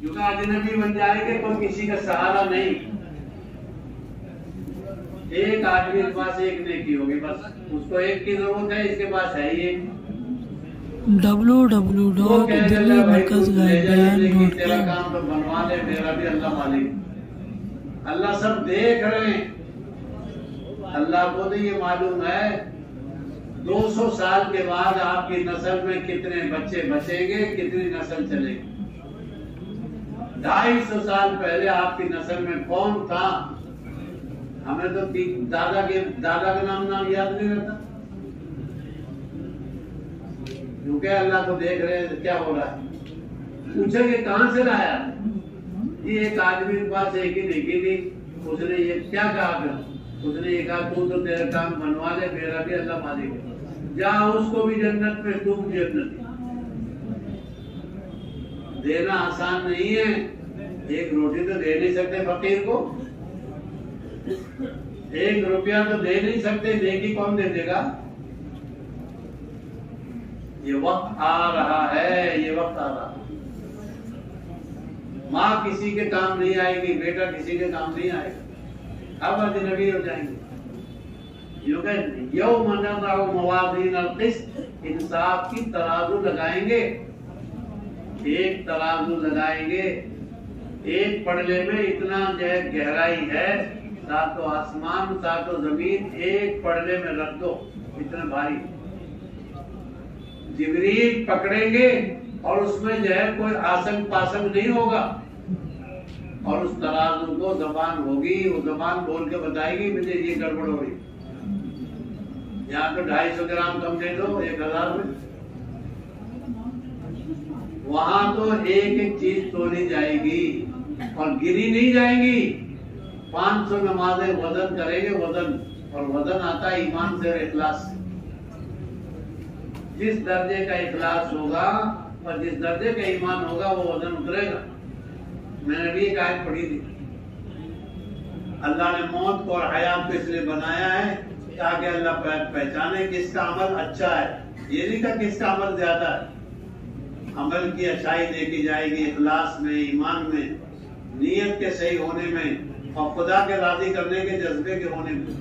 क्योंकि अजनबी बन जाएंगे तो किसी का सहारा नहीं। एक आदमी के पास एक नेकी होगी बस, उसको एक की जरूरत है, इसके पास है ही एक। www.delhimerkazgaibian.com तेरा काम तो बनवा दे, मेरा भी अल्लाह मालिक। अल्लाह सब देख रहे हैं। अल्लाह को तो ये मालूम है 200 साल के बाद आपकी नस्ल में कितने बच्चे बचेंगे, कितनी नस्ल चलेगी। 250 साल पहले आपकी नस्ल में कौन था, हमें तो दादा का नाम याद नहीं रहता, क्योंकि अल्लाह को देख रहे हैं क्या हो रहा है। पूछेंगे कहां से लाया, ये एक आदमी के पास एक ही नेकी थी, उसने ये क्या कहा, उसने ये कहा तू तो तेरा काम बनवा दे, मेरा भी अल्लाह मालिक है, जा उसको भी जन्नत में, तू भी जन्नत। देना आसान नहीं है, एक रोटी तो दे नहीं सकते फकीर को, 1 रुपया तो दे नहीं सकते, नेकी कौन दे देगा। ये वक्त आ रहा है, ये वक्त आ रहा है। माँ किसी के काम नहीं आएगी, बेटा किसी के काम नहीं आएगा, अब अजनबी हो जाएंगे। इंसाफ की तराजू लगाएंगे, एक तराजू लगाएंगे, एक पड़ले में इतना जो है गहराई है, सातों आसमान सातों जमीन एक पड़ले में रख दो, इतना भारी। जिब्रील पकड़ेंगे और उसमें जो है कोई आसन पासन नहीं होगा, और उस तराजू को जबान होगी, वो जबान बोल के बताएगी मुझे ये गड़बड़ हो रही, यहाँ पे 250 ग्राम कम दे दो 1000 में। वहां तो एक एक चीज तोली जाएगी और गिरी नहीं जाएगी। 500 नमाजें वजन करेंगे, वजन, और वजन आता है ईमान से और इखलास से। जिस दर्जे का इखलास होगा और जिस दर्जे का ईमान होगा वो वजन उतरेगा। मैंने भी एक आयत पढ़ी थी, अल्लाह ने मौत को और हयात को इसलिए बनाया है ताकि अल्लाह पहचाने किसका अमल अच्छा है, ये नहीं कहा किसका अमल ज्यादा है। अमल की अच्छाई देखी जाएगी इखलास में, ईमान में, नीयत के सही होने में और खुदा के राजी करने के जज्बे के होने में।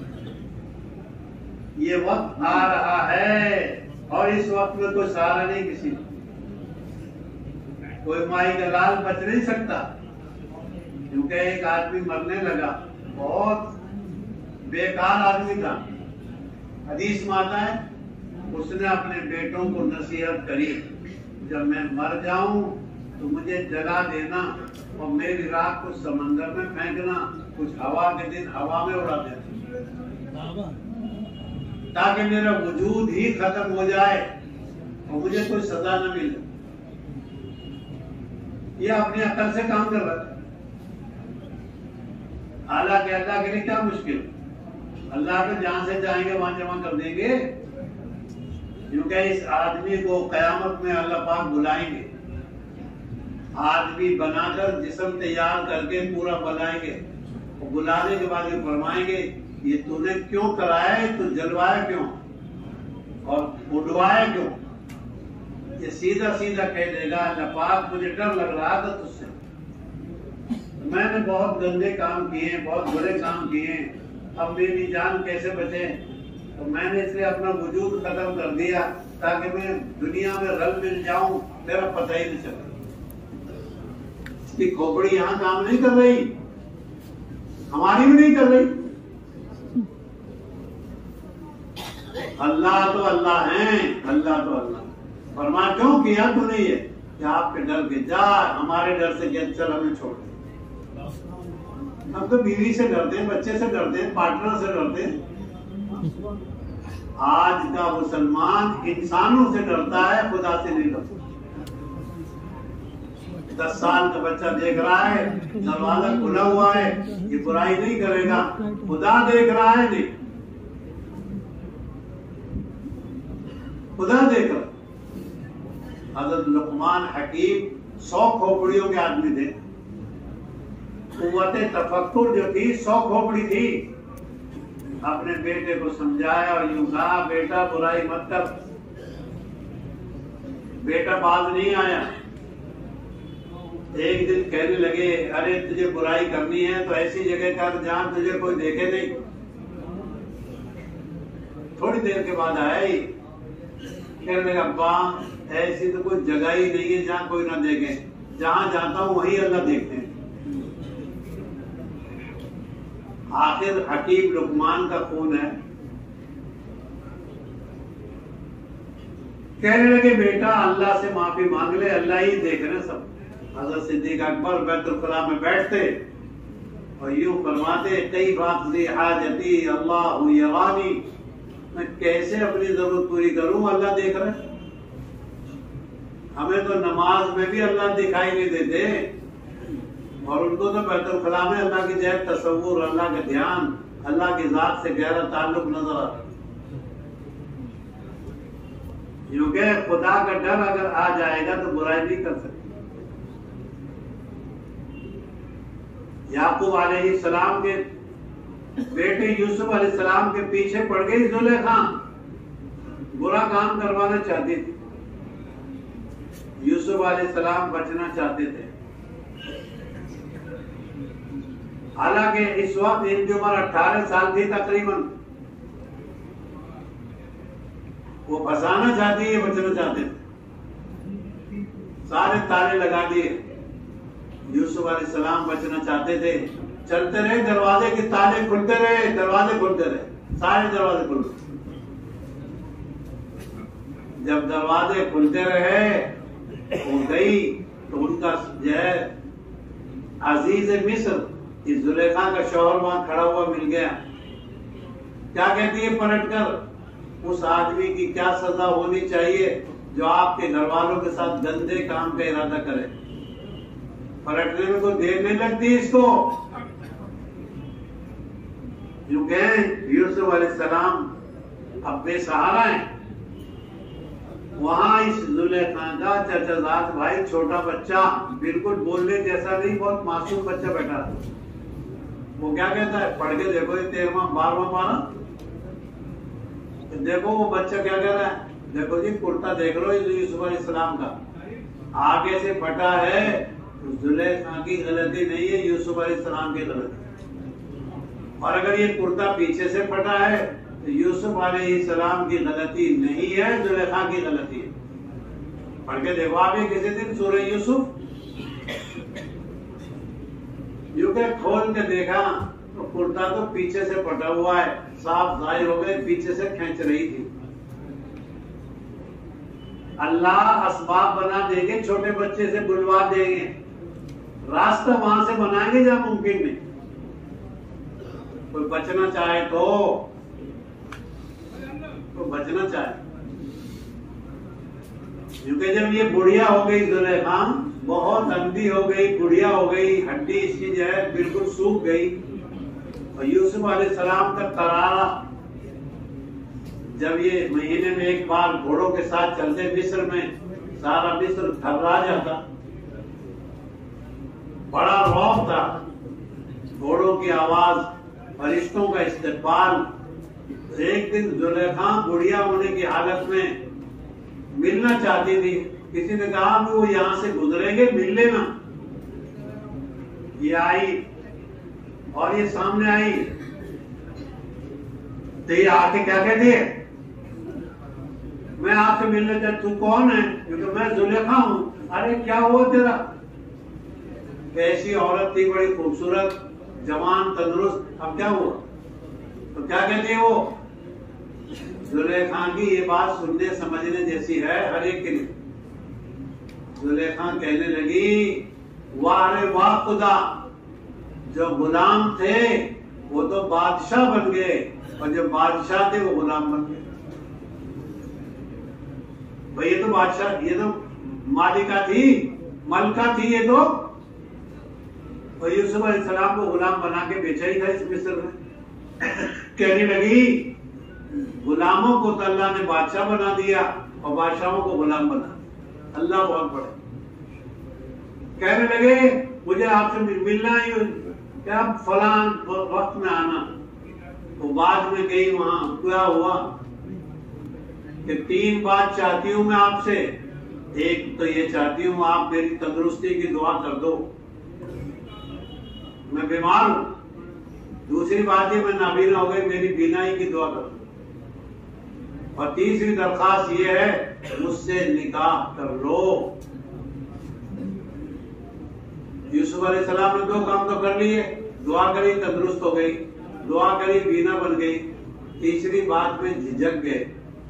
ये वक्त आ रहा है और इस वक्त में कोई सहारा नहीं किसी को, कोई माई का लाल बच नहीं सकता। क्योंकि एक आदमी मरने लगा, बहुत बेकार आदमी था, हदीस में आता है उसने अपने बेटों को नसीहत करी, जब मैं मर जाऊं तो मुझे जला देना और मेरी राख को समंदर में फेंकना, कुछ हवा के दिन हवा में उड़ा देना, ताकि मेरा वजूद ही खत्म हो जाए और मुझे कोई सजा न मिले। ये अपनी अकल से काम कर रहा है। अल्लाह के लिए क्या मुश्किल, अल्लाह तो जहां से चाहेंगे वहां जमा कर देंगे। क्योंकि इस आदमी को कयामत में अल्लाह पाक बुलाएंगे, आदमी बनाकर जिस्म तैयार करके पूरा बनाएंगे, और बुलाने के बाद ये फरमाएंगे ये तूने क्यों कराया, तू जलवाया क्यों और उड़वाया क्यों। ये सीधा सीधा कह देगा अल्लाह पाक मुझे डर लग रहा था तुझसे, मैंने बहुत गंदे काम किए, बहुत बुरे काम किए, अब मेरी जान कैसे बचे, तो मैंने इसलिए अपना वजूद खत्म कर दिया ताकि मैं दुनिया में रल मिल जाऊं, मेरा पता ही नहीं चला। इसकी खोपड़ी यहाँ काम नहीं कर रही, हमारी भी नहीं कर रही। अल्लाह तो अल्लाह है, अल्लाह तो अल्लाह। फरमा क्यों किया तूने ये, कि आपके डर के जा, हमारे डर से चल हमें छोड़। हम तो बीवी से डरते हैं, बच्चे से डरते हैं, पार्टनर से डरते हैं। आज का मुसलमान इंसानों से डरता है, खुदा से नहीं डरता। 10 साल का बच्चा देख रहा है, दरवाजा खुला हुआ है, ये बुराई नहीं करेगा, खुदा देख रहा है, नहीं खुदा देख रहा। हज़रत लुक़मान हकीम 100 खोपड़ियों के आदमी थे, कुव्वते तफक्कुर जो थी 100 खोपड़ी थी। अपने बेटे को समझाया और यूं कहा बेटा बुराई मत कर। बेटा बाज नहीं आया, एक दिन कहने लगे, अरे तुझे बुराई करनी है तो ऐसी जगह कर जहां तुझे कोई देखे नहीं। थोड़ी देर के बाद आया ही, कहने लगा, अब्बा ऐसी तो कोई जगह ही नहीं है जहां कोई ना देखे, जहां जाता हूं वहीं अल्लाह देखते हैं। आखिर हकीम लुकमान का खून है। कहने लगे, बेटा अल्लाह से माफी मांग ले, अल्लाह ही देख रहे सब। हज़रत सिद्दीक अकबर बैतुल खुला में बैठते और यूं फरमाते, कई बात हाजती अल्लाह यरानी, मैं कैसे अपनी जरूरत पूरी करूं, अल्लाह देख रहे। हमें तो नमाज में भी अल्लाह दिखाई नहीं देते और उनको तो बैतुल खुला में अल्लाह की जय तसव्वुर, अल्लाह का ध्यान, अल्लाह की जात से गहरा ताल्लुक नजर आता। क्योंकि खुदा का डर अगर आ जाएगा तो बुराई नहीं कर सकते। याकूब अलैहिस्सलाम के बेटे यूसुफ अलैहिस्सलाम के पीछे पड़ गई जुलेखा, बुरा काम करवाना चाहती थी। यूसुफ अलैहिस्सलाम बचना चाहते थे। हालांकि इस वक्त इनकी उम्र 18 साल थी तकरीबन। वो फंसाना चाहती है, बचना चाहते थे। सारे ताले लगा दिए। यूसुफ अलैहिस्सलाम बचना चाहते थे। चलते रहे, दरवाजे के ताले खुलते रहे, दरवाजे खुलते रहे, सारे दरवाजे खुल गए। जब दरवाजे खुलते रहे वो गई तो उनका जो है अजीज मिस्र, इस जुलेखा का शौहर वहां खड़ा हुआ मिल गया। क्या कहती है पलटकर, उस आदमी की क्या सजा होनी चाहिए जो आपके घर वालों के साथ गंदे काम का इरादा करे। पलटने में कोई देर नहीं लगती इसको। यूसुफ अलैहिस्सलाम अब बेसहारा है। वहां इस जुलेखा का चचाजाद भाई, छोटा बच्चा, बिल्कुल बोलने जैसा नहीं, बहुत मासूम बच्चा बैठा था। वो क्या कहता है, पढ़ के देखो ये 13वां 12वां पारा। देखो वो बच्चा क्या कह रहा है, देखो जी कुर्ता देख लो यूसुफ अलैहिस्सलाम का, आगे से फटा है। जुलेखा की गलती नहीं है, यूसुफ अलैहिस्सलाम की गलती। और अगर ये कुर्ता पीछे से फटा है तो यूसुफ अलैहिस्सलाम की गलती नहीं है, जुलेखा की गलती है। पढ़ के देखो आप ये किसी दिन सूरह यूसुफ। यूके खोल के देखा तो कुर्ता तो पीछे से फटा हुआ है, साफ जाहिर हो गए, पीछे से खींच रही थी। अल्लाह असबाब बना देंगे, छोटे बच्चे से बुलवा देंगे, रास्ता वहां से बनाएंगे जहां मुमकिन नहीं। कोई बचना चाहे तो बचना चाहे। क्योंकि जब ये बुढ़िया हो गई जुलेखा, बहुत अंधी हो गई, बुढ़िया हो गई, हड्डी इसकी जो है बिल्कुल सूख गई। और यूसुफ अलैहिस्सलाम का तरारा, जब ये महीने में एक बार घोड़ों के साथ चलते मिस्र में, सारा मिस्र थर्रा जाता। बड़ा रौब था, घोड़ों की आवाज, फरिश्तों का इस्तकबाल। एक दिन जुलेखा बुढ़िया होने की हालत में मिलना चाहती थी। किसी ने कहा कि वो यहाँ से गुजरेंगे, मिल लेना। ये आई और ये सामने आई तो ये आके क्या कहती है, मैं आपसे मिलने चाहती। तू कौन है? क्योंकि मैं जुलेखा हूं। अरे क्या हुआ तेरा? कैसी औरत थी, बड़ी खूबसूरत, जवान, तंदुरुस्त, अब क्या हुआ? तो क्या कहती है वो? जुलेखा की ये बात सुनने समझने जैसी है हर एक के लिए। जुलेखा कहने लगी, वाह रे वाह खुदा, जो गुलाम थे वो तो बादशाह बन गए, और जो बादशाह थे वो गुलाम बन गए। भाई ये तो बादशाह, ये तो मालिका थी, मलका थी ये तो। और यूसुफ अलैहिस्सलाम को गुलाम बना के बेचा ही था इस मिस्र में। कहने लगी, गुलामों को तो अल्लाह ने बादशाह बना दिया और बादशाहों को गुलाम बना। अल्लाह बहुत बड़ा। कहने लगे, मुझे आपसे मिलना ही, क्या फलान वक्त में आना। वो बाद में गई, वहां क्या हुआ कि 3 बात चाहती हूं मैं आपसे, एक तो ये चाहती हूँ आप मेरी तंदुरुस्ती की दुआ कर दो, मैं बीमार हूं। दूसरी बात है मैं नाबीना हो गई, मेरी बीनाई की दुआ कर दो। और तीसरी दरखास्त ये है मुझसे निकाह कर लो। यूसुफ अलैहिस्सलाम ने 2 काम तो कर लिए, दुआ करी तंदुरुस्त हो गई, दुआ करी बीना बन गई, तीसरी बात में झिझक गए।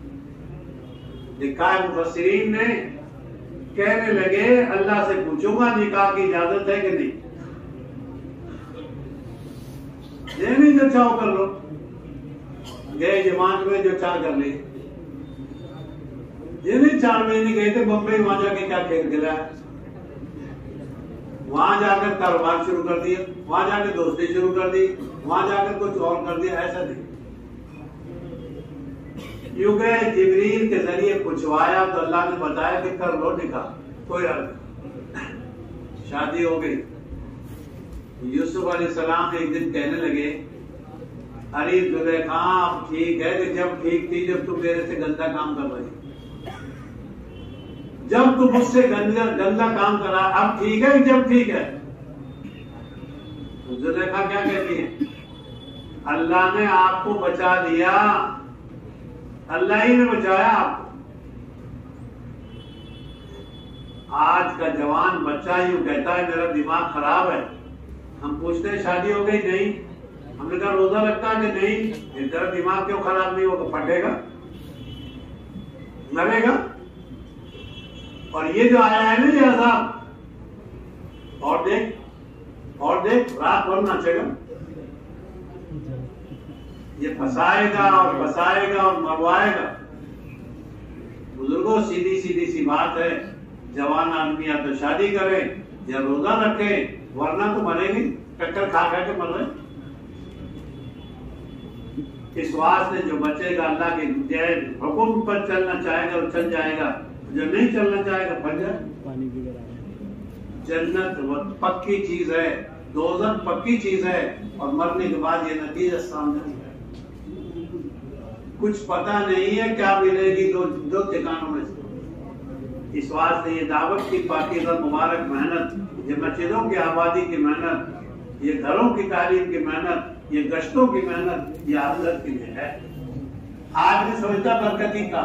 लिखा है मुफस्सिरीन ने, कहने लगे अल्लाह से पूछूंगा निकाह की इजाजत है कि नहीं, ये नहीं जो चाहो कर लो। गए जमात में जो चाह कर ले, ये नहीं 4 महीने गए थे बम्बई, वहां जाके क्या खेल खेला है, वहां जाकर कारोबार शुरू कर दिया, वहां जाकर दोस्ती शुरू कर दी, वहां जाकर कुछ और कर दिया, ऐसा नहीं। यूं गए जिब्रील के जरिए पूछवाया तो अल्लाह ने बताया कि कर लो निकाह, कोई अर्थ। शादी हो गई। यूसुफ अलैहिस्सलाम एक दिन कहने लगे अरे जुलेखा अब ठीक है कि जब ठीक थी जब तुम मेरे से गंदा काम कर रही, जब तुम मुझसे गंदा काम करा, अब ठीक है जब ठीक है। तो जुलेखा क्या कहती है, अल्लाह ने आपको बचा लिया, अल्लाह ही ने बचाया आपको। आज का जवान बच्चा यूं कहता है मेरा दिमाग खराब है। हम पूछते हैं शादी हो गई, नहीं। हमने कहा रोजा रखता है कि नहीं, तेरा दिमाग क्यों खराब नहीं होगा, फटेगा मरेगा। और ये जो आया है ना ये अज़ाब, और देख रात भर नाचेगा, ये फंसाएगा और मरवाएगा। बुजुर्गों सीधी सी बात है, जवान आदमी या तो शादी करे या रोजा रखे, वरना तो मरेंगे, टक्कर खा के मर रहे। इस वास्ते जो बचेगा अल्लाह के हुक्म पर चलना चाहेगा और चल जाएगा, जो नहीं चलना चाहेगा फंस जाए। जन्नत पक्की चीज है, दोज़ख पक्की चीज है, और मरने के बाद ये नतीजा सामने है। कुछ पता नहीं है क्या मिलेगी दो ठिकानों में से। इस वास्ते ये दावत की पाकीज़ा मुबारक मेहनत, ये मस्जिदों की आबादी की मेहनत, ये घरों की तालीम की मेहनत, ये गश्तों की मेहनत, ये आखिरत के लिए है। आज भी सोचता बरकती का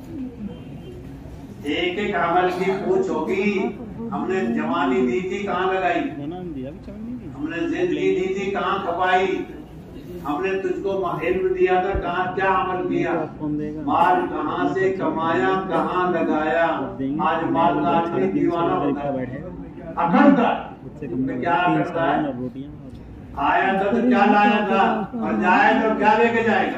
एक अमल की पूछ होगी। हमने जवानी दी थी कहाँ लगाई, हमने जिंदगी दी थी कहाँ खपाई, हमने तुझको इल्म दिया था कहाँ क्या अमल किया, माल कहाँ से कमाया कहाँ लगाया। आज माल का दीवाना होता है, अखंडता क्या करता है, आया था तो क्या लाया था, और जाएगा तो क्या लेके जाएगा।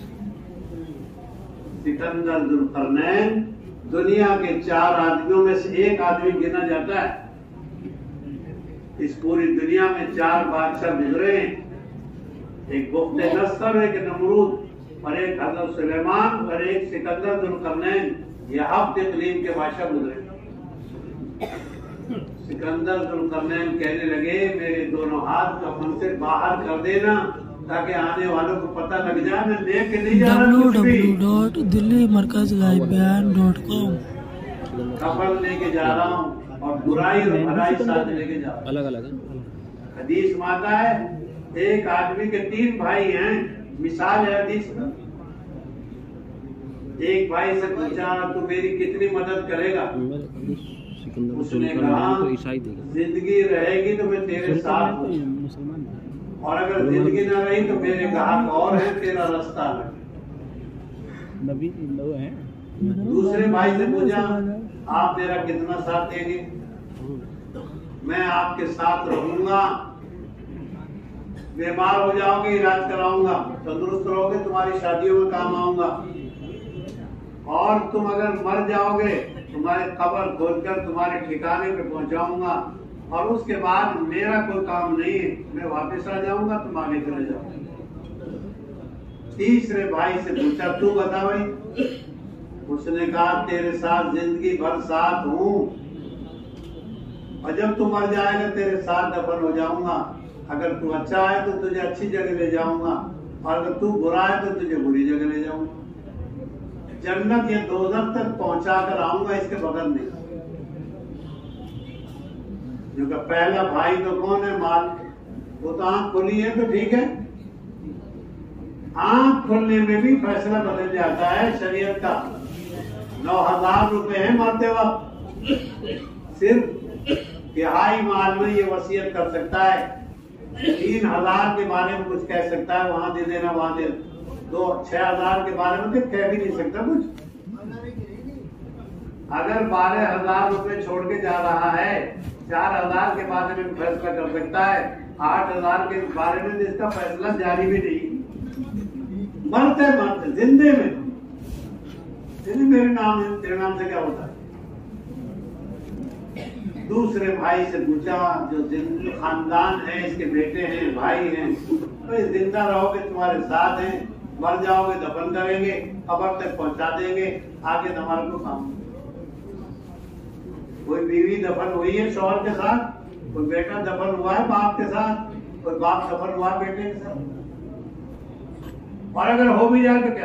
सिकंदर जुल्करनैन दुनिया के 4 आदमियों में से एक आदमी गिना जाता है। इस पूरी दुनिया में 4 बादशाह गुजरे हैं, एक बुख्त नस्र, एक नमरूद, और एक हजरत सुलेमान, और एक सिकंदर जुल्करनैन। ये हफ्त इक़लीम के बादशाह गुजरे। सिकंदर जुल्करनैन कहने लगे मेरे दोनों हाथ कफन से बाहर कर देना ताकि आने वालों को पता लग जाए मैं लेके नहीं जा रहा www.delhimarkazliveband.com कफन लेके जा रहा हूँ और बुराई और भलाई साथ लेके जा रहा हूँ। अलग अलग हदीस में आता है एक आदमी के 3 भाई हैं, मिसाल है हदीस का। एक भाई से पूछा तू मेरी कितनी मदद करेगा, उसने कहा जिंदगी रहेगी तो मैं तेरे साथ हूँ, और अगर जिंदगी न रही तो मेरे ग्राहक और है, तेरा रास्ता है। दूसरे भाई से पूछा आप मेरा कितना साथ देंगे, मैं आपके साथ रहूंगा, बीमार हो जाओगे इलाज कराऊंगा, तंदुरुस्त रहोगे तुम्हारी शादियों में काम आऊंगा, और तुम अगर मर जाओगे तुम्हारे कब्र खोदकर तुम्हारे ठिकाने पे पहुंचाऊंगा, और उसके बाद मेरा कोई काम नहीं है, मैं वापस आ जाऊंगा, तुम आगे चले जाओगे। तीसरे भाई से पूछा तू बता भाई, उसने कहा तेरे साथ जिंदगी भर साथ हूँ, और जब तू मर जाएगा तेरे साथ दफन हो जाऊंगा, अगर तू अच्छा है तो तुझे अच्छी जगह ले जाऊंगा, और अगर तू बुरा है तो तुझे बुरी जगह ले जाऊंगा। जन्नत या दोज़ख तक पहुंचा कर आऊंगा, इसके बगल नहीं। क्योंकि पहला भाई तो कौन है? माल। वो तो आंख खुली है तो ठीक है, आंख खुलने में भी फैसला बदल जाता है शरीयत का। 9,000 रुपए है मरते वक्त, सिर्फ तिहाई माल में ये वसीयत कर सकता है। 3,000 के बारे में कुछ कह सकता है, वहां दे देना वहां दे, 6,000 के बारे में तो कह भी नहीं सकता कुछ। अगर 12,000 रुपए छोड़ के जा रहा है, 4,000 के बारे में फैसला कर सकता है, 8,000 के बारे में इसका फैसला जारी भी नहीं। मरते मरते जिंदे में मेरे नाम तेरे नाम से क्या होता है? दूसरे भाई से पूछा, जो खानदान है, इसके बेटे हैं, भाई हैं, तो जिंदा रहोगे तुम्हारे साथ हैं, मर जाओगे दफन करेंगे, कब्र तक पहुंचा देंगे, आगे तुम्हारे को काम। कोई बीवी दफन हुई है शौहर के साथ, कोई बेटा दफन हुआ है बाप के साथ, कोई बाप दफन हुआ है बेटे के साथ, और अगर हो भी जाए तो क्या?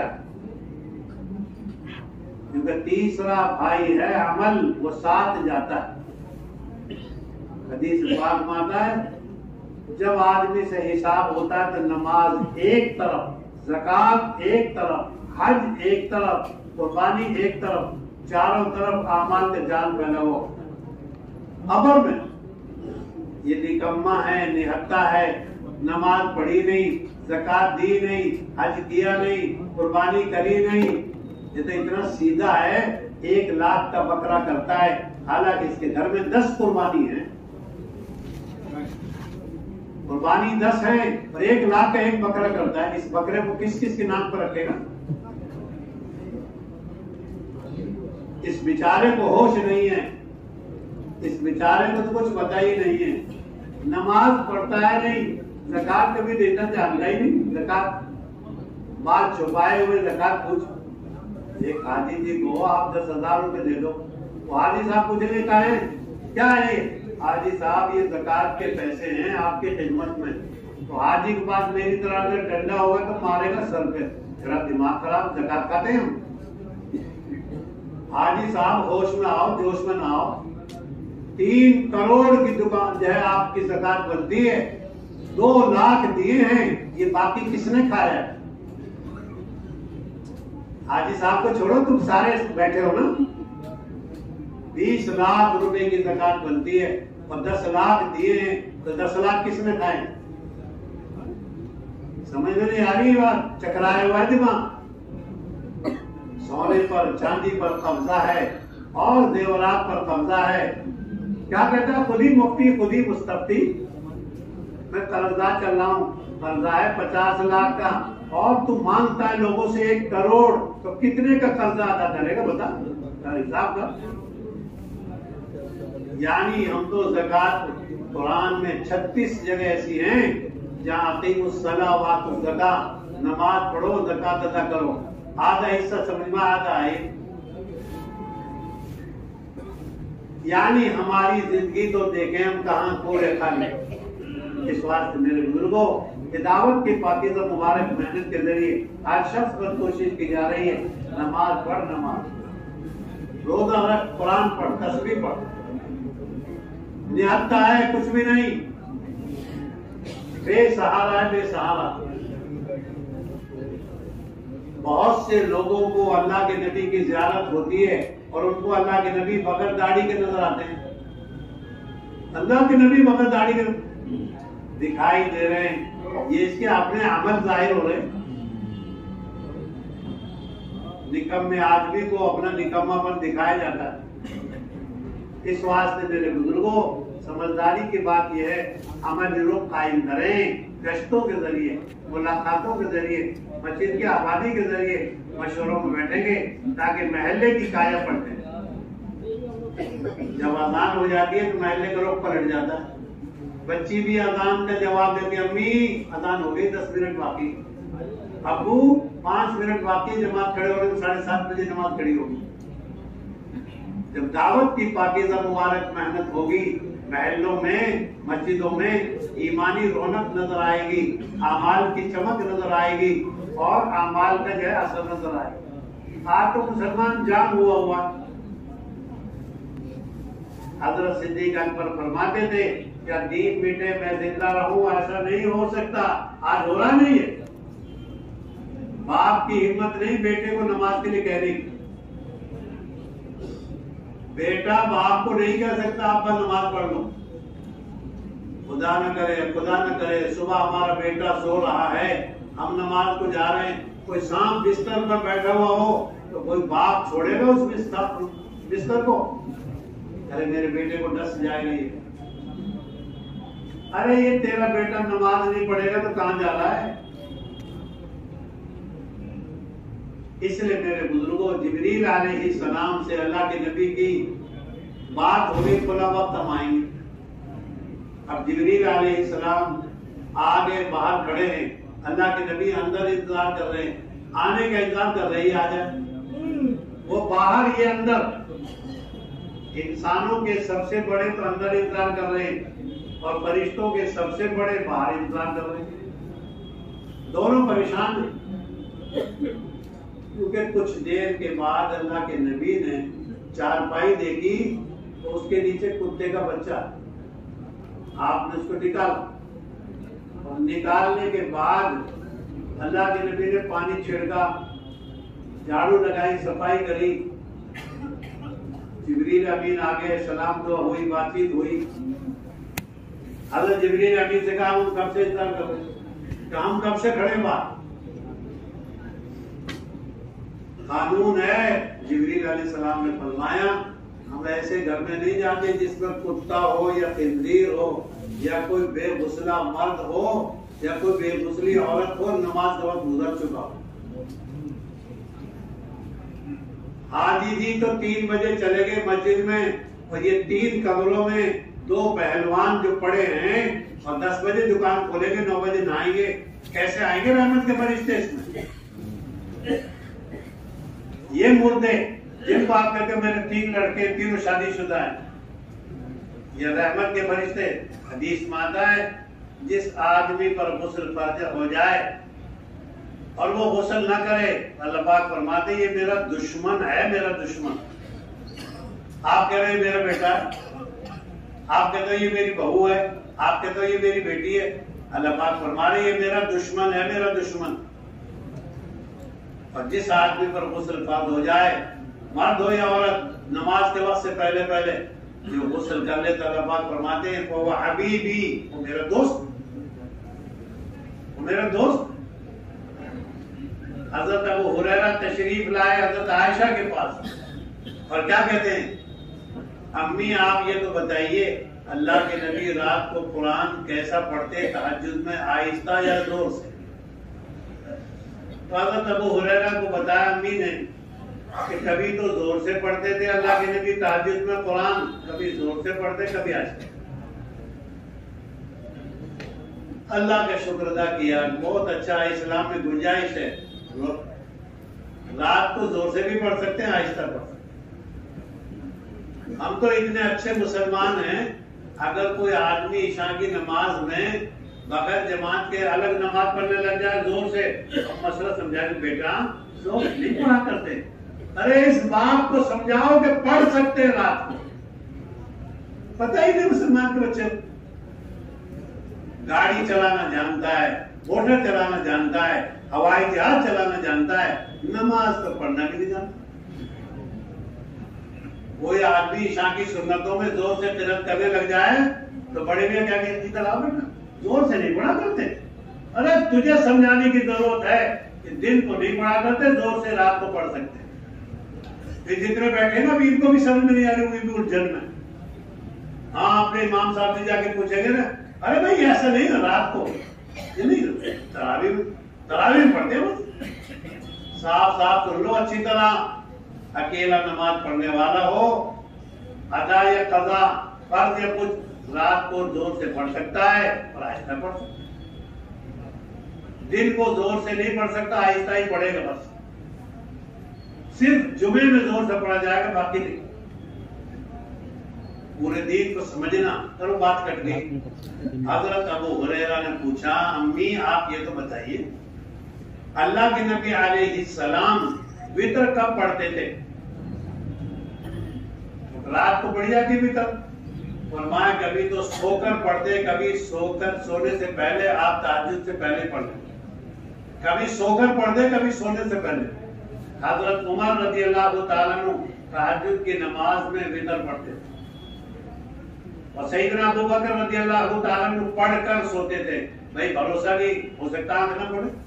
क्योंकि तीसरा भाई है अमल, वो साथ जाता है। हदीस पाक में आता है, जब आदमी से हिसाब होता है तो नमाज एक तरफ, ज़कात एक तरफ, हज एक तरफ, कुर्बानी एक तरफ, चारों तरफ आमाल के जान फैला हो। अबर में ये निकम्मा है, निहत्ता है, नमाज पढ़ी नहीं, ज़कात दी नहीं, हज किया नहीं, कुर्बानी करी नहीं, ये तो इतना सीधा है, 1 लाख का बकरा करता है, हालांकि इसके घर में 10 कुर्बानी है, कुर्बानी 10 है और 1 लाख का एक बकरा करता है। इस बकरे को किस किस के नाम पर रखेगा? इस बेचारे को होश नहीं है, इस बेचारे को तो कुछ पता ही नहीं है, नमाज पढ़ता है नहीं, ज़कात कभी देना जानता ही नहीं, ज़कात माल छुपाए हुए ज़कात कुछ। एक हाजी जी को आप 10,000 रुपए दे दो, वो हाजी साहब पूछने का है क्या है? हाजी साहब ये ज़कात के पैसे हैं आपकी खिदमत में। तो हाजी के पास मेरी तरह अगर डंडा होगा तो मारेगा सर पे, तेरा दिमाग खराब, ज़कात खाते हैं हम? हाजी साहब होश में आओ, जोश में ना आओ। 3 करोड़ की दुकान जो है आपकी ज़कात बनती है, 2 लाख दिए हैं, ये बाकी किसने खाया? हाजी साहब को छोड़ो, तुम सारे बैठे हो ना। 20 लाख रुपए की ज़कात बनती है और 10 लाख दिए हैं, तो 10 लाख किसने खाए? समझ में नहीं आ रही बात? चकराया हुआ है दिमाग। सोने पर चांदी पर कब्जा है और जेवरात पर कब्जा है। क्या कहता है? खुद ही मुफ्ती, खुद ही मुस्तफ्ती। मैं कर्जा चल रहा हूँ, कर्जा है 50 लाख का और तू मांगता है लोगों से 1 करोड़, तो कितने का कर्जा अदा करेगा बता? हिसाब कर। यानी हम तो ज़कात, कुरान में 36 जगह ऐसी हैं जहाँ अक़ीमुस्सलाह व आतुज़ ज़कात, नमाज पढ़ो ज़कात अदा करो। आधा हिस्सा समझ में आता है। यानी हमारी जिंदगी तो देखें हम कहाँ पूरे खाली। इस वास्ते मेरे बुजुर्गों, दावत की पाकीज़ा मुबारक मेहनत के जरिए हर शख्स पर कोशिश की जा रही है, नमाज पढ़, नमाज, रोजा रख, कुरान पढ़, तस्बीह पढ़। निहत्ता है कुछ भी नहीं, बेसहारा है, बेसहारा। बहुत से लोगों को अल्लाह के नबी की ज़ियारत होती है और उनको अल्लाह के नबी बगैर दाढ़ी के नजर आते हैं। अल्लाह के नबी बगैर दाढ़ी के दिखाई दे रहे हैं, ये इसके अपने अमल जाहिर हो रहे। निकम्मे आदमी को अपना निकम्मापन दिखाया जाता है। इस वास्ते मेरे बुजुर्गों, समझदारी की बात यह है, अमल लोग कायम करें, गश्तों के जरिए, मुलाकातों के जरिए, मस्जिद की आबादी के जरिए मशवरों में बैठेंगे ताकि महल्ले की काया पलटे। जब अजान हो जाती है तो महल्ले का रुख पलट जाता है। बच्ची भी अजान का जवाब देती है, अम्मी अजान हो गई, 10 मिनट बाकी, अबू 5 मिनट बाकी, जमात खड़े हो गए, 7:30 बजे नमाज खड़ी होगी। जब दावत की पाकीज़ा मुबारक मेहनत होगी, महलों में, मस्जिदों में ईमानी रौनक नजर आएगी, आमाल की चमक नजर आएगी और आमाल का जो है असर नजर आएगा। आज तो मुसलमान जाम हुआ हजरत सिद्दीक अकबर फरमाते थे क्या दीन मिटे मैं जिंदा रहूं, ऐसा नहीं हो सकता। आज हो रहा नहीं है। बाप की हिम्मत नहीं बेटे को नमाज के लिए कहने की। बेटा बाप को नहीं कह सकता अब्बा नमाज पढ़ लो। खुदा न करे सुबह हमारा बेटा सो रहा है, हम नमाज को जा रहे हैं, कोई सांप बिस्तर पर बैठा हुआ हो तो कोई बाप छोड़ेगा उस बिस्तर को? अरे मेरे बेटे को डस जाएगा ये। अरे ये तेरा बेटा नमाज नहीं पढ़ेगा तो कहां जा रहा है? इसलिए मेरे बुजुर्गों, जिब्रील अलैहिस्सलाम से अल्लाह के नबी की बात हो गई, खुला वक्त हम आएंगे। अब जिब्रील अलैहिस्सलाम आगे बाहर खड़े हैं, अल्लाह के नबी अंदर इंतजार कर रहे हैं, आने का इंतजार कर रहे हैं, आ जाए। वो बाहर, ये अंदर। इंसानों के सबसे बड़े तो अंदर इंतजार कर रहे हैं और फरिश्तों के सबसे बड़े बाहर इंतजार कर रहे हैं। दोनों परेशान हैं क्योंकि कुछ देर के बाद अल्लाह के नबी ने चारपाई देखी तो उसके नीचे कुत्ते का बच्चा। आपने उसको निकाला और निकालने के बाद अल्लाह के नबी ने पानी छिड़का, झाड़ू लगाई, सफाई करी। जिब्रील अमीन आ गए, सलाम दुआ हुई, बातचीत हुई। हज़रत जिब्रील अमीन से कहा हम कब से इंतजार कर रहे, हम कब से खड़े बात। कानून है, जिब्रील अलैहिस्सलाम ने फरमाया हम ऐसे घर में नहीं जाते जिसमें कुत्ता हो या खिंजीर हो या कोई बेगुसला मर्द हो या कोई बेगुसली औरत हो, नमाज का वक्त गुजर चुका हो। हाजी जी तो 3 बजे चले गए मस्जिद में और ये 3 कमरों में 2 पहलवान जो पड़े हैं और 10 बजे दुकान खोलेंगे, 9 बजे नहाएंगे, कैसे आएंगे रहमत के फरिश्ते इसमें? ये मुर्दे जिनको आप कहते हो मेरे 3 लड़के, 3 शादीशुदा हैं, ये रहमत के फरिश्ते। हदीस में आता है जिस आदमी पर गुस्ल फर्ज हो जाए और वो गुस्ल ना करे, अल्लाह पाक फरमाते ये मेरा दुश्मन है, मेरा दुश्मन। आप कह रहे हैं मेरा बेटा है, आप कहते हो ये मेरी बहू है, आप कहते हो ये मेरी बेटी है, अल्लाह पाक फरमा रहे ये मेरा दुश्मन है, मेरा दुश्मन। और जिस आदमी पर गुस्ल फर्ज हो जाए, मर्द हो या औरत, नमाज के वक्त से पहले पहले जो गुस्ल कर ले, अल्लाह पाक फरमाते हैं वो हबीबी, वो मेरा दोस्त, वो मेरा दोस्त। हजरत अबू हुरैरा तशरीफ लाए हजरत आयशा के पास और क्या कहते हैं, अम्मी आप ये तो बताइए अल्लाह के नबी रात को कुरान कैसा पढ़ते, तहज्जुद में आहिस्ता या जोर से? तो हजरत अबू हुरैरा को बताया अम्मी ने कि कभी तो जोर से पढ़ते थे अल्लाह के नबी तहज्जुद में कुरान, कभी जोर से पढ़ते, कभी आहिस्ता। अल्लाह का शुक्र अदा किया, बहुत अच्छा। इस्लाम में गुंजाइश है, रात को जोर से भी पढ़ सकते हैं, आहिस्ता पढ़ सकते हैं। हम तो इतने अच्छे मुसलमान हैं, अगर कोई आदमी ईशा की नमाज में बगैर जमात के अलग नमाज पढ़ने लग जाए जोर से, तो मसला समझा कि बेटा जोर नहीं पढ़ा करते। अरे इस बात को समझाओ कि पढ़ सकते हैं रात को। पता ही नहीं मुसलमान के बच्चे गाड़ी चलाना जानता है, मोटर चलाना जानता है, हवाई जहाज चलाना जानता है, नमाज तो पढ़ना भी नहीं जानता। कोई आदमी ईशा की सुन्नतों में जोर से तिलत करने लग जाए तो बड़े भैया क्या कहते चलाओ बेटा, जोर से नहीं पढ़ा करते। अरे तुझे समझाने की जरूरत है कि दिन को नहीं पढ़ा करते, जोर से रात को पढ़ सकते। जितने बैठे ना भी इनको भी समझ में नहीं आ रही, भी उलझन में। हाँ अपने इमाम साहब से जाके पूछेंगे ना, अरे भाई ऐसा नहीं ना रात को, ये नहीं तरावी में पढ़ते हो, साफ साफ सुन लो अच्छी तरह। अकेला नमाज पढ़ने वाला हो, अदा या कज़ा, फर्ज या कुछ, रात को जोर से पढ़ सकता है और आहिस्ता पढ़ सकता है। दिन को जोर से नहीं पढ़ सकता, आहिस्ता ही पढ़ेगा बस। सिर्फ जुमे में जोर से पढ़ा जाएगा, बाकी नहीं। पूरे दिन को समझना। चलो बात कट गई। हजरत अबू हुरैरा ने पूछा, अम्मी आप ये तो बताइए अल्लाह के नबी अलैहिस्सलाम वितर कब पढ़ते थे? रात को पढ़ी जाती वितर, फरमाया कभी तो सोकर पढ़ते, कभी सोकर सोने से पहले, आप तहज्जुद से पहले पढ़ते, कभी सोकर पढ़ते, कभी सोने से पहले। हजरत उमर रज़ी अल्लाह तआला अन्हु तहज्जुद की नमाज में वितर पढ़ते थे और सैयदना अबू बकर रज़ी अल्लाह तआला अन्हु पढ़कर सोते थे। भाई भरोसा नहीं हो सकता आप ना पढ़े।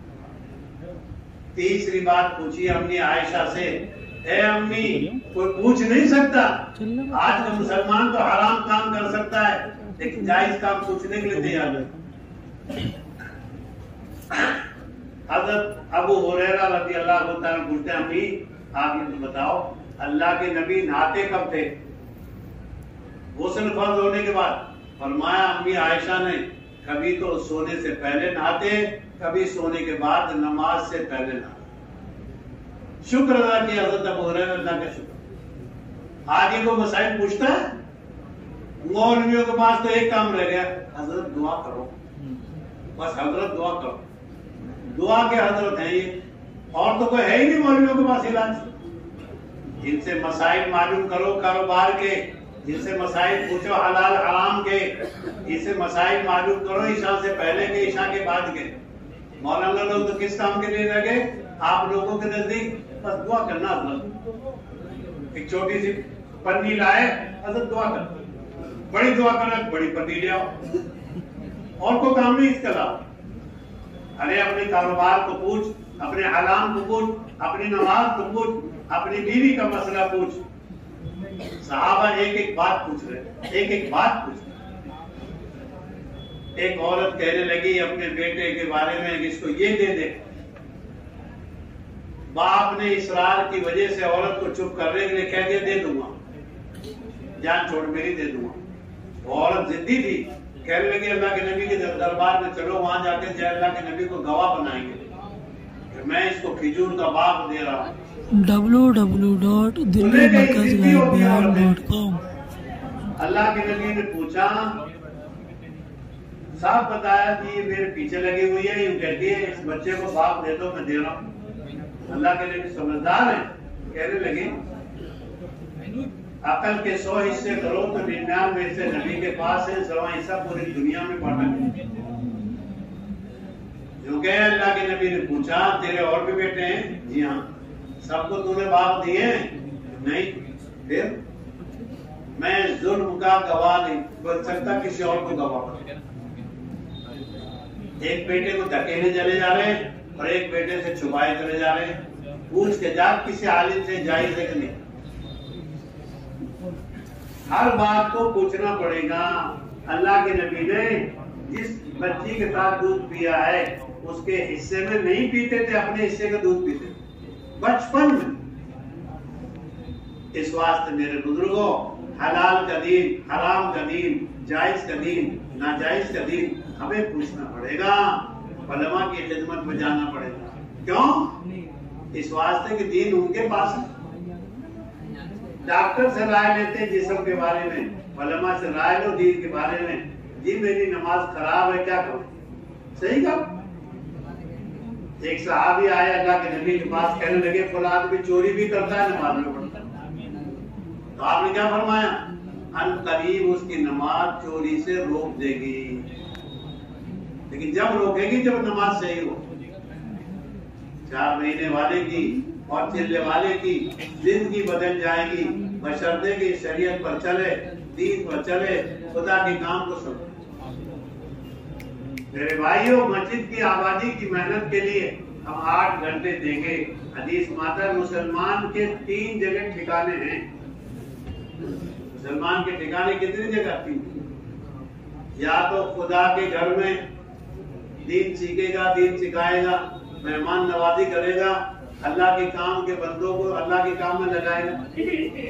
तीसरी बात पूछी अम्मी आयशा से, ए अम्मी कोई पूछ नहीं सकता, आज का मुसलमान तो हराम काम कर सकता है लेकिन जायज काम पूछने के लिए तैयार है। हज़रत अबू हुरैरा रज़ी अल्लाह तआला पूछते हैं, अम्मी आप ये तो बताओ अल्लाह के नबी नहाते कब थे? गुस्ल फर्ज होने के बाद। फरमाया अम्मी आयशा ने कभी तो सोने से पहले नहाते, कभी सोने के बाद, नमाज से पहले नहाते। शुक्र अदा किया हज़रत अबू हुरैरा, अल्लाह का शुक्र। आगे को मसाइल पूछता है, मौलवियों के पास तो एक काम रह गया, हजरत दुआ करो, बस हजरत दुआ करो। दुआ के हजरत है ये, और तो कोई है ही नहीं मौलवियों के पास इलाज। इनसे मसाइल मालूम करो कारोबार के, जिनसे मसाइल पूछो हलाल हराम के, इससे मसाइल मालूम करो ईशा से पहले के, ईशा के बाद के। मौलाना लोग तो किस काम के लिए लगे? आप लोगों के नजदीक बस दुआ करना। एक छोटी सी पन्नी लाए, हजरत दुआ कर, बड़ी दुआ करना, बड़ी पन्नी ले आओ, और कोई काम नहीं इसके अलावा। अरे अपने कारोबार को पूछ, अपने हलाम को पूछ, अपनी नमाज को पूछ, अपनी बीवी का मसला पूछ। सहाबा एक एक बात पूछ रहे, एक एक बात पूछ रहे। एक औरत कहने लगी अपने बेटे के बारे में, इसको ये दे दे। बाप ने इसरार की वजह से औरत को चुप करने के लिए कह दिया, दे दूंगा, जान छोड़ मेरी, दे दूंगा। वो औरत जिद्दी थी, कहने लगी अल्लाह के नबी के दरबार में चलो, वहां जाके जय अल्लाह के नबी को गवाह बनाएंगे कि मैं इसको खिजूर का बाप दे रहा हूँ। www.delhimerkazlivebihan.com। अल्लाह के नबी ने पूछा, साफ बताया कि ये मेरे पीछे लगी हुई है, यूं कहती है इस बच्चे को बाप दे दो, मैं दे रहा हूँ। अल्लाह के नबी समझदार है, कहने लगे अकल के 100 हिस्से करो तो 99 हिस्से नबी के पास है, 100 हिस्सा पूरी दुनिया में बांटा गया। जो कहे अल्लाह के नबी ने पूछा, तेरे और भी बेटे हैं? जी हाँ। सबको तूने बाप दिए? नहीं। फिर मैं जुल्म का गवाह नहीं बन सकता, किसी और को गवाह बन। एक बेटे को धकेले चले जा रहे हैं और एक बेटे से छुपाए चले जा रहे हैं। पूछ के जा किसी आलिम से, जायज है कि नहीं? हर बात को पूछना पड़ेगा। अल्लाह के नबी ने जिस बच्ची के साथ दूध पिया है उसके हिस्से में नहीं पीते थे, अपने हिस्से का दूध पीते थे बचपन में। इस वास्ते मेरे बुजुर्गों, हलाल का दीन, हराम का दीन, जायज का दीन, नाजायज का दीन हमें पूछना पड़ेगा, उलमा की खिदमत में जाना पड़ेगा। क्यों? इस वास्ते कि दीन उनके पास है। डॉक्टर से राय लेते हैं जिस्म के बारे में, उलमा से राय लो दीन के बारे में। जी मेरी नमाज खराब है, क्या करूं? सही कहा। एक सहाबी आया अल्लाह के नबी के पास, कहने लगे फला आदमी चोरी भी करता है, नमाज में पढ़ता है। तो आपने क्या फरमाया? अनकरीब उसकी नमाज चोरी से रोक देगी, लेकिन जब रोकेगी जब नमाज सही हो। 4 महीने वाले की और चिल्ले वाले की जिंदगी बदल जाएगी, बशर्ते की शरीयत पर चले, दीन पर चले, खुदा के काम को समझे। मेरे भाइयों, मस्जिद की आबादी की मेहनत के लिए हम 8 घंटे देंगे। हदीस माता मुसलमान के 3 जगह ठिकाने हैं। मुसलमान के ठिकाने कितनी जगह? 3। या तो खुदा के घर में दीन सीखेगा, दीन सिखाएगा, मेहमान नवाजी करेगा, अल्लाह के काम के बंदों को अल्लाह के काम में लगाएगा।